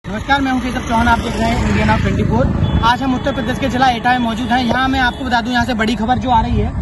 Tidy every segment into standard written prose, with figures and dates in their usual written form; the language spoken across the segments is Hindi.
नमस्कार, मैं हूं केशव चौहान। आप देख रहे हैं इंडिया नाउ 24। आज हम उत्तर प्रदेश के जिला एटा में मौजूद हैं। यहाँ मैं आपको बता दूं, यहाँ से बड़ी खबर जो आ रही है,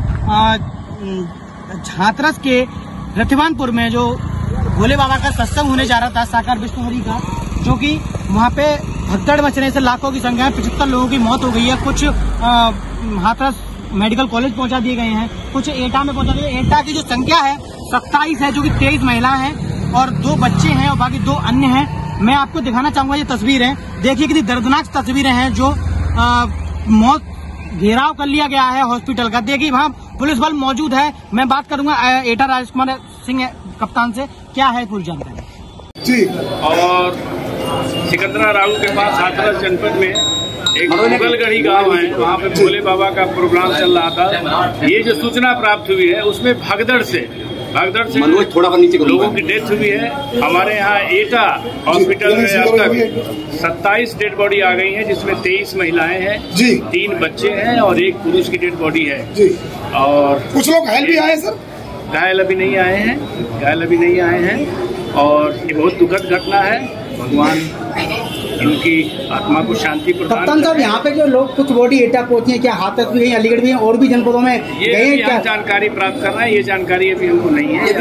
हाथरस के रथिवानपुर में जो भोले बाबा का सत्संग होने जा रहा था साकार विष्णुहरी का, जो कि वहाँ पे भगदड़ मचने से लाखों की संख्या में 75 लोगों की मौत हो गई है। कुछ हाथरस मेडिकल कॉलेज पहुंचा दिए गए हैं, कुछ एटा में पहुंचा दिए। एटा की जो संख्या है 27 है, जो कि 23 महिलाएं हैं और 2 बच्चे हैं और बाकी 2 अन्य हैं। मैं आपको दिखाना चाहूंगा ये तस्वीरें। देखिए कितनी दर्दनाक तस्वीरें हैं, जो मौत घेराव कर लिया गया है हॉस्पिटल का। देखिए वहाँ पुलिस बल मौजूद है। मैं बात करूंगा एटा राजकुमार सिंह कप्तान से, क्या है पूरी जानकारी जी। और सिकंदरा राव के पास हाथरस जनपद में एक मुगलगढ़ी गांव है, वहाँ पे भोले बाबा का प्रोग्राम चल रहा था। ये जो सूचना प्राप्त हुई है उसमें भगदड़ से थोड़ा नीचे लोगों की डेथ हुई है। हमारे यहाँ एटा हॉस्पिटल में अब तक 27 डेड बॉडी आ गई है, जिसमें 23 महिलाएं हैं, 3 बच्चे हैं और 1 पुरुष की डेड बॉडी है जी। और कुछ लोग घायल भी आए सर? घायल अभी नहीं आए हैं और ये बहुत दुखद घटना है। भगवान इनकी आत्मा को शांति प्रदान। कप्तान साहब, यहाँ पे जो लोग कुछ बॉडी एटा पहुंची है, क्या हाथरस भी है, अलीगढ़ भी है और भी जनपदों में ये क्या जानकारी प्राप्त कर रहे हैं? ये जानकारी अभी हमको नहीं है।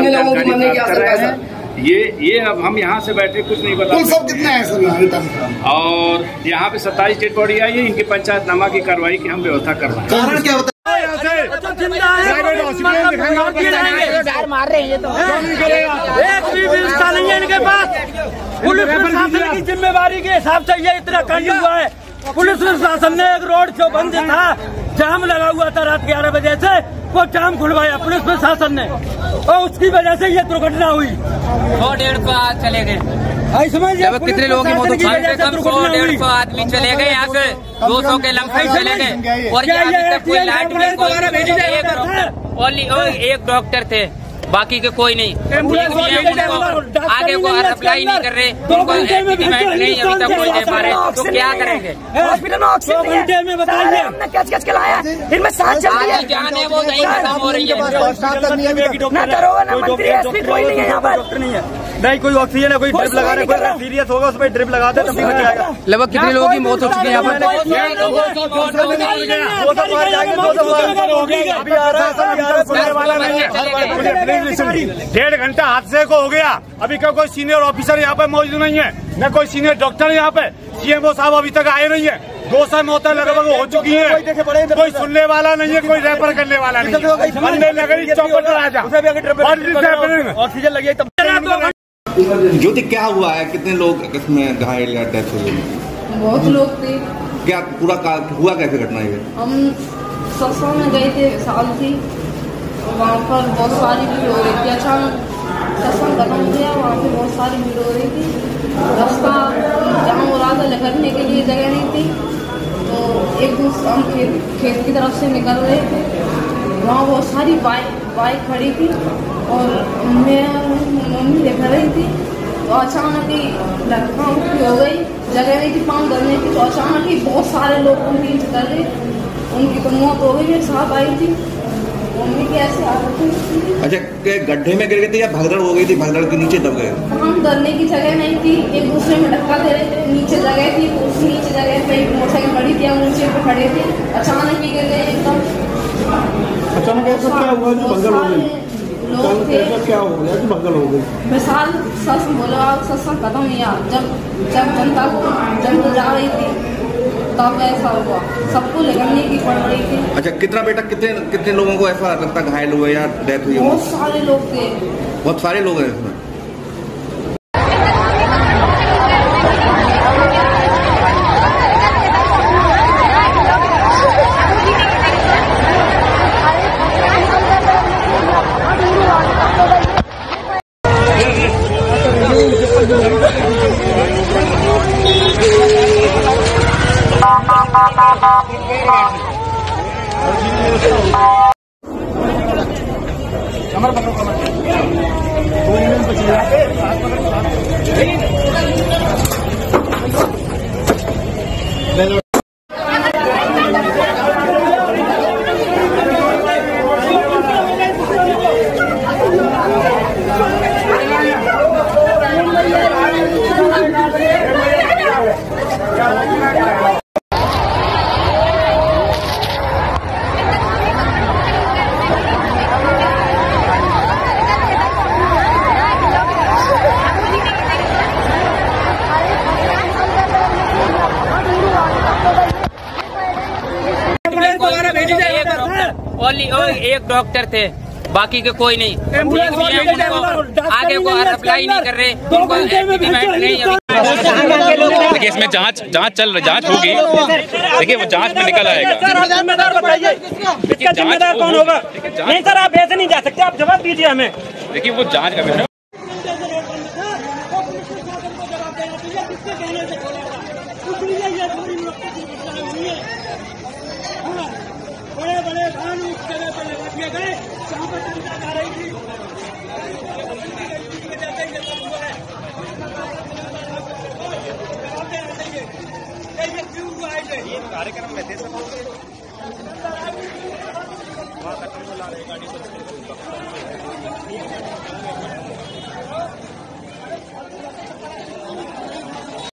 ये अब हम यहाँ से बैठे कुछ नहीं बता सकते। कितने हैं सर? और यहाँ पे 27 डेड बॉडी आई है। इनकी पंचायतनामा की कार्रवाई की हम व्यवस्था कर रहे हैं। कारण क्या होता है? मार रहे हैं ये तो, एक भी व्यवस्था नहीं है इनके पास। पुलिस प्रशासन की जिम्मेवारी के हिसाब से ये इतना कांड हुआ है। पुलिस प्रशासन ने एक रोड जो बंद था, जाम लगा हुआ था रात 11 बजे से, वो जाम खुलवाया पुलिस प्रशासन ने और उसकी वजह से ये दुर्घटना हुई। 100-150 चले गए। जब कितने लोगों की मौत हुई? 100-150 आदमी चले गए, यहाँ से 200 के लमसम चले गए। और कोई लाइट में एक डॉक्टर थे, बाकी के कोई नहीं। आगे को अप्लाई नहीं कर रहे, उनको एग्रीमेंट नहीं अभी तक कोई दे पा रहे, तो क्या करेंगे? हॉस्पिटल में ऑक्सीजन में बताइए, हमने कैच लाया, इनमें सांस चल रही है, जान है वो नहीं खत्म हो रही है। ना दरोगा ना मंत्री एसपी कोई नहीं है यहाँ पर। डॉक्टर नहीं है, नहीं कोई ऑक्सीजन है, कोई ड्रिप लगा रहे, कोई सीरियस होगा उस पर ड्रिप लगा दे तभी बच जाएगा। लगभग कितने लोगों की मौत हो चुकी है यहाँ पर? 1.5 घंटा हादसे को हो गया। अभी का कोई सीनियर ऑफिसर यहाँ पे मौजूद नहीं है, न कोई सीनियर डॉक्टर यहाँ पे। सीएमओ साहब अभी तक आए नहीं है। 200 मौतें लगभग हो चुकी है, कोई सुनने वाला नहीं है, कोई रेफर करने वाला नहीं है। ऑक्सीजन लगी तब। ज्योति, क्या हुआ है? कितने लोग इसमें घायल या डेथ हुई? बहुत लोग थे। क्या पूरा हुआ कैसे घटना है? हम सत्संग में गए थे, साल थी, वहाँ पर बहुत सारी भीड़ हो रही थी। अचानक सत्संग खत्म हो गया, वहाँ पे बहुत सारी भीड़ हो रही थी। रास्ता जहाँ हो रहा था निकलने के लिए जगह नहीं थी, तो एक दूसरे हम खेत की तरफ से निकल रहे थे। वहाँ बहुत सारी बाइक खड़ी थी और मैं मम्मी देख रही थी, तो अचानक ही धक्का मुक्की हो गई, जगह नहीं थी पाँव धरने की। तो अचानक ही बहुत सारे लोग उनकी चल गए, उनकी तो मौत हो गई। मेरे साथ आई थी मम्मी की ऐसे हालत थी। अच्छा, गड्ढे में गिर गए थे या भगदड़ हो गई थी? भगदड़ के नीचे दब गए? हम धरने की जगह नहीं थी, एक दूसरे में धक्का दे रहे थे। नीचे जगह थी, उस नीचे जगह पे मोटरसाइकिल खड़ी थी, हम नीचे पे खड़े थे। अचानक ही गिर गए एकदम। अचानक ऐसा क्या हुआ जो भगदड़ हो गई? लोग थे, क्या हो गया कि भगदड़ हो गई? मिसाल सच बोला, सत्संग खत्म हुआ, जब जनता जा रही थी तब ऐसा हुआ, सबको लगने की पड़ रही थी। अच्छा, कितने लोगों को ऐसा लगता घायल हुए या डेथ हुई? बहुत सारे लोग थे। बहुत सारे लोग हैं इसमें। एक डॉक्टर थे, बाकी के कोई नहीं। आगे को अप्लाई नहीं कर रहे, उनको नहीं। देखिए इसमें जांच होगी। देखिए वो जांच में निकल आएगा। जिम्मेदार बताइए, इसका जिम्मेदार कौन होगा? नहीं सर, आप ऐसे नहीं जा सकते, आप जवाब दीजिए हमें। देखिए वो जांच का विषय। बड़े बड़े धान उस जगह पर लगा दिए गए जहाँ पर जनता जा रही थी। कार्यक्रम में थे सब